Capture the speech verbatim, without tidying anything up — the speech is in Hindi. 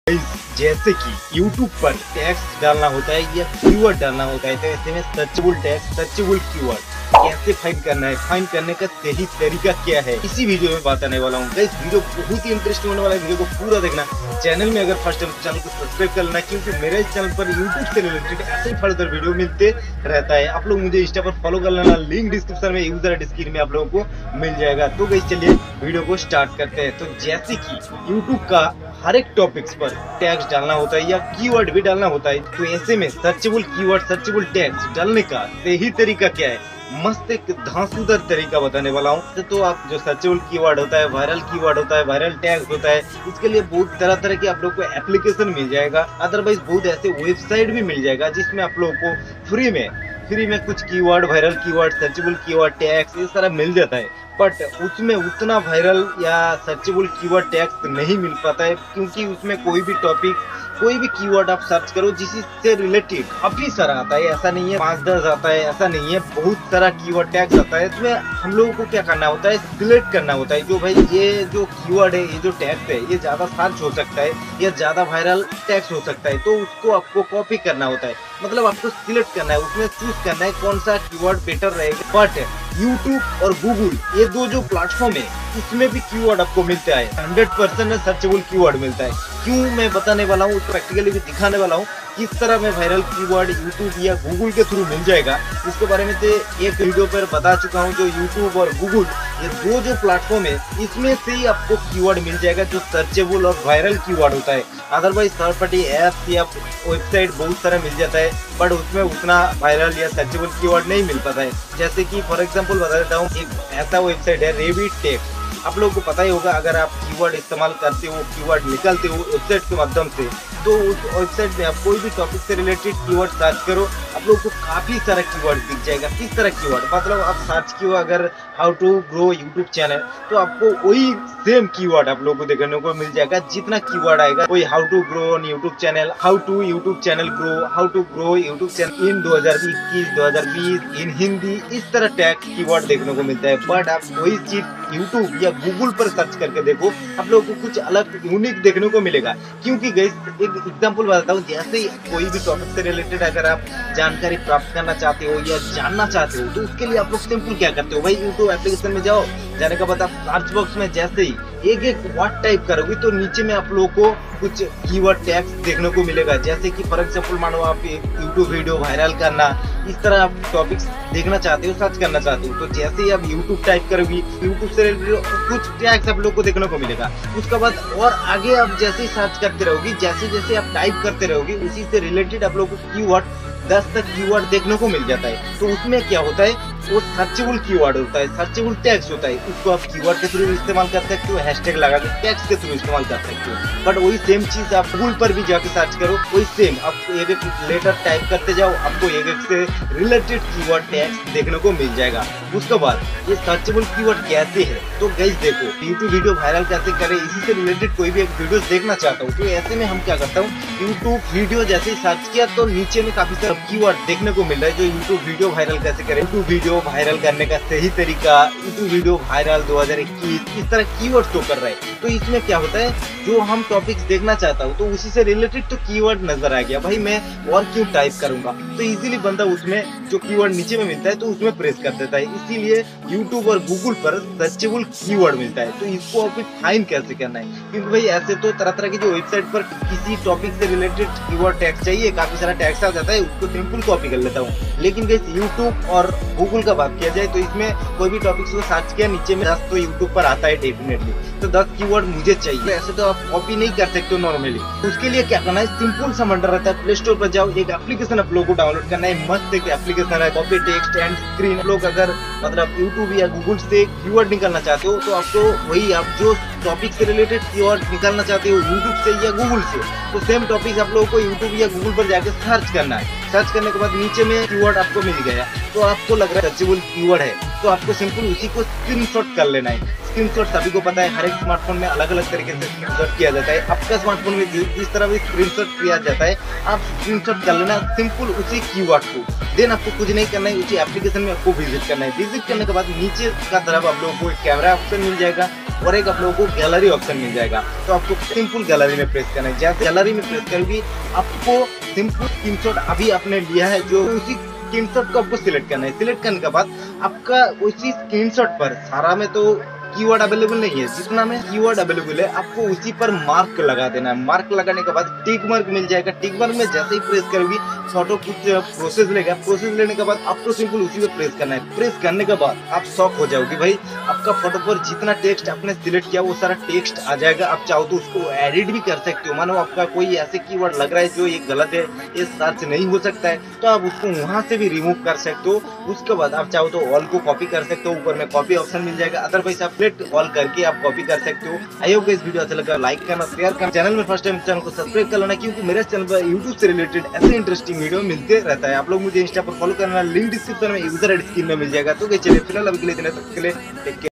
जैसे कि YouTube पर टैक्स डालना होता है या कीवर्ड डालना होता है, तो ऐसे में सर्चेबल टैक्स, सर्चेबल कीवर्ड कैसे फाइंड करना है, फाइंड करने का सही तरीका क्या है, इसी वीडियो में बताने वाला हूँ। इस वीडियो बहुत ही इंटरेस्टिंग होने वाला है, वीडियो को पूरा देखना। चैनल में अगर फर्स्ट टाइम चैनल को सब्सक्राइब कर लेना, क्योंकि मेरे इस चैनल पर यूट्यूब से रिलेटेड ऐसे ही फर्दर वीडियो मिलते रहता है। आप लोग मुझे इंस्टा पर फॉलो कर लेना, लिंक डिस्क्रिप्शन में, यूजर डिस्क्रिप्शन में आप लोगों को मिल जाएगा। तो गाइस चलिए वीडियो को स्टार्ट करते हैं। तो जैसे कि यूट्यूब का हर एक टॉपिक्स पर टैग्स डालना होता है या कीवर्ड भी डालना होता है, तो ऐसे में सर्चेबल कीवर्ड, सर्चेबल टैग्स डालने का सही तरीका क्या है, मस्त एक धांसूदार तरीका बताने वाला हूँ। तो आप जो सर्चेबल कीवर्ड होता है, वायरल कीवर्ड होता है, वायरल टैग्स होता है, इसके लिए बहुत तरह तरह के आप लोग को एप्लीकेशन मिल जाएगा। अदरवाइज बहुत ऐसे वेबसाइट भी मिल जाएगा जिसमें आप लोगों को फ्री में फ्री में कुछ keyword, viral keyword, searchable keyword, tags इस तरह मिल जाता है। बट उसमें उतना वायरल या सर्चेबल कीवर्ड टैग्स नहीं मिल पाता है, क्योंकि उसमें कोई भी टॉपिक, कोई भी कीवर्ड आप सर्च करो जिसी से रिलेटेड काफी सारा आता है, ऐसा नहीं है पाँच दस आता है, ऐसा नहीं है, बहुत सारा कीवर्ड टैग्स आता है। इसमें हम लोगों को क्या करना होता है, सिलेक्ट करना होता है जो भाई ये जो कीवर्ड है, ये जो टैग्स है, ये ज्यादा सर्च हो सकता है या ज्यादा वायरल टैग्स हो सकता है, तो उसको आपको कॉपी करना होता है। मतलब आपको सिलेक्ट करना है, उसमें चूज करना है कौन सा कीवर्ड बेटर रहेगा। बट यूट्यूब और गूगल, ये दो जो प्लेटफॉर्म है, इसमें भी कीवर्ड आपको मिलता है, हंड्रेड परसेंट सर्चेबल कीवर्ड मिलता है। क्यों मैं बताने वाला हूँ, प्रैक्टिकली भी दिखाने वाला हूँ किस तरह में वायरल कीवर्ड यूट्यूब या गूगल के थ्रू मिल जाएगा। इसके बारे में से एक वीडियो पर बता चुका हूँ। जो यूट्यूब और गूगल, ये दो जो प्लेटफॉर्म है, इसमें से ही आपको कीवर्ड मिल जाएगा जो सर्चेबल और वायरल कीवर्ड होता है। अदरवाइज थर्ड पार्टी ऐप या वेबसाइट बहुत सारा मिल जाता है, बट उसमें उतना वायरल या सर्चेबल कीवर्ड नहीं मिल पाता है। जैसे कि फॉर एग्जांपल बता देता हूँ, एक ऐसा वेबसाइट है रेविट टेक, आप लोगों को पता ही होगा। अगर आप कीवर्ड इस्तेमाल करते हो, कीवर्ड निकालते हो वेबसाइट के माध्यम से, तो उस वेबसाइट में आप कोई भी टॉपिक से रिलेटेड कीवर्ड सर्च करो, आप लोगों को काफी सारा कीवर्ड दिख जाएगा। किस तरह कीवर्ड, मतलब आप सर्च किए अगर how to grow YouTube channel, तो आपको वही सेम कीवर्ड आप लोगों को देखने को मिल जाएगा। जितना कीवर्ड आएगा वही how to grow on YouTube channel, how to YouTube channel grow, how to grow YouTube channel in दो हजार इक्कीस दो हजार बीस इन हिंदी, इस तरह टैग कीवर्ड देखने को मिलता है। बट आप वही चीज यूट्यूब या गूगल पर सर्च करके देखो, आप लोगों को कुछ अलग यूनिक देखने को मिलेगा। क्योंकि गाइस एक एग्जांपल बताता हूँ, जैसे कोई भी टॉपिक से रिलेटेड अगर आप जानकारी प्राप्त करना चाहते हो या जानना चाहते हो, तो उसके लिए आप लोग सिंपल क्या करते हो भाई, यूट्यूब एप्लीकेशन में जाओ, जाने के बाद आप सर्च बॉक्स में जैसे ही एक एक वर्ड टाइप करोगे, तो नीचे में आप लोगों को कुछ कीवर्ड टैग्स देखने को मिलेगा। जैसे कि फॉर एग्जांपल मानो आप यूट्यूब वीडियो वायरल करना, इस तरह आप टॉपिक्स देखना चाहते हो, सर्च करना चाहते हो, तो जैसे ही आप यूट्यूब टाइप करोगे, यूट्यूब से कुछ टैग्स आप लोग को देखने को मिलेगा। उसके बाद और आगे आप जैसे ही सर्च करते रहोगे, जैसे जैसे आप टाइप करते रहोगे, उसी से रिलेटेड आप लोग को कीवर्ड दस तक कीवर्ड देखने को मिल जाता है। तो उसमें क्या होता है, वो सर्चेबल कीवर्ड होता है, सर्चेबल टैग्स होता है। उसको आप कीवर्ड के थ्रू इस्तेमाल कर सकते हो, हैशटैग लगा के टैग्स के थ्रू इस्तेमाल कर सकते हो। बट वही सेम चीज आप गूगल पर भी जाके सर्च करो, वही सेम आप एक एक लेटर टाइप करते जाओ, आपको एक एक से रिलेटेड कीवर्ड टैग्स देखने को मिल जाएगा। उसके बाद ये सर्चेबल कीवर्ड कैसे है, तो गाइस देखो, यूट्यूब वीडियो वायरल कैसे करें, इसी से रिलेटेड कोई भी एक वीडियो देखना चाहता हूँ, तो ऐसे में हम क्या करता हूँ, यूट्यूब वीडियो जैसे ही सर्च किया तो नीचे में काफी सारे कीवर्ड देखने को मिल रहा है जो यूट्यूब वीडियो वायरल कैसे करें, यूट्यूब वीडियो वायरल करने का सही तरीका, यूट्यूब वीडियो वायरल दो हजार इक्कीस, इस तरह कीवर्ड शो कर रहा है। तो इसमें क्या होता है, जो हम टॉपिक्स देखना चाहता हूँ, तो उसी से रिलेटेड तो कीवर्ड नजर आ गया, भाई मैं और क्यों टाइप करूंगा, तो इजीली बंदा उसमें जो कीवर्ड नीचे में मिलता है तो उसमें प्रेस कर देता है। इसीलिए यूट्यूब और गूगल पर सर्चेबल कीवर्ड मिलता है। तो इसको आप फाइंड कैसे करना है, क्योंकि भाई ऐसे तो तरह तरह की जो वेबसाइट पर किसी टॉपिक से रिलेटेड कीवर्ड टैग चाहिए, काफी सारा टैग्स आ जाता है, उसको सिंपल कॉपी कर लेता हूँ। लेकिन गाइस यूट्यूब और गूगल का बात किया जाए, तो इसमें कोई भी टॉपिक को सर्च किया, नीचे में दस तो यूट्यूब पर आता है डेफिनेटली, तो दस कीवर्ड मुझे चाहिए। ऐसे तो आप कॉपी नहीं कर सकते हो नॉर्मली। उसके लिए क्या करना है, सिंपल सा मंडर रहता है, प्ले स्टोर पर जाओ, एक एप्लीकेशन आप लोगों को डाउनलोड करना है, मस्त एक एप्लीकेशन है, कॉपी टेक्स्ट एंड स्क्रीन। लोग अगर मतलब यूट्यूब या गूगल से कीवर्ड निकालना चाहते हो, तो आपको वही आप जो टॉपिक से रिलेटेड कीवर्ड निकालना चाहते हो यूट्यूब से या गूगल से, तो सेम टॉपिक आप लोगों को यूट्यूब या गूगल पर जाके सर्च करना है। सर्च करने के बाद नीचे में कीवर्ड आपको मिल गया, तो आपको लग रहा है सर्चेबल कीवर्ड है, तो आपको सिंपल उसी को स्क्रीनशॉट कर लेना है। स्क्रीनशॉट सभी को पता है, हर एक स्मार्टफोन में अलग अलग तरीके से स्क्रीनशॉट किया जाता है। आपका स्मार्टफोन में जिस तरह भी स्क्रीनशॉट किया जाता है, आप स्क्रीनशॉट कर लेना सिंपल उसी कीवर्ड को। देन आपको कुछ नहीं करना है, उसी एप्लीकेशन में आपको विजिट करना है। विजिट करने के बाद नीचे का तरफ आप लोगों को एक कैमरा ऑप्शन मिल जाएगा, और एक आप लोगों को गैलरी ऑप्शन मिल जाएगा। तो आपको सिंपल गैलरी में प्रेस करना है। जैसे गैलरी में प्रेस करोगे आपको सिंपल स्क्रीनशॉट अभी आपने लिया है जो उसी स्क्रीनशॉट को आपको सिलेक्ट करना है। सिलेक्ट करने के बाद आपका उसी स्क्रीनशॉट पर सारा में तो कीवर्ड अवेलेबल नहीं है, जितना में कीवर्ड अवेलेबल है आपको उसी पर मार्क लगा देना है। मार्क लगाने के बाद टिक मार्क मिल जाएगा। टिक मार्क में जैसे ही प्रेस करोगी फोटो कुछ प्रोसेस लेगा। प्रोसेस लेने के बाद आपको सिंपल उसी पे प्रेस करना है। प्रेस करने के बाद आप शॉक हो जाओगे भाई, आपका फोटो पर जितना टेक्स्ट आपने सिलेक्ट किया वो सारा टेक्स्ट आ जाएगा। आप चाहो तो उसको एडिट भी कर सकते हो। मानो आपका कोई ऐसे कीवर्ड लग रहा है जो ये गलत है, ये सर्च नहीं हो सकता है, तो आप उसको वहां से भी रिमूव कर सकते हो। उसके बाद आप चाहो तो ऑल को कॉपी कर सकते हो, ऊपर में कॉपी ऑप्शन मिल जाएगा। अदरवाइज आप ऑल करके आप कॉपी कर सकते हो। आई होप इस वीडियो अच्छा लगा, लाइक करना, शेयर करना, चैनल में फर्स्ट टाइम चैनल को सब्सक्राइब कर लेना, क्योंकि मेरे चैनल पर यूट्यूब से रिलेटेड ऐसे इंटरेस्टिंग वीडियो मिलते रहता है। आप लोग मुझे इंस्टा पर फॉलो करना, लिंक डिस्क्रिप्शन में यूजर एड स्क्रीन में मिल जाएगा। तो चलिए फिलहाल अभी के लिए टेक केयर।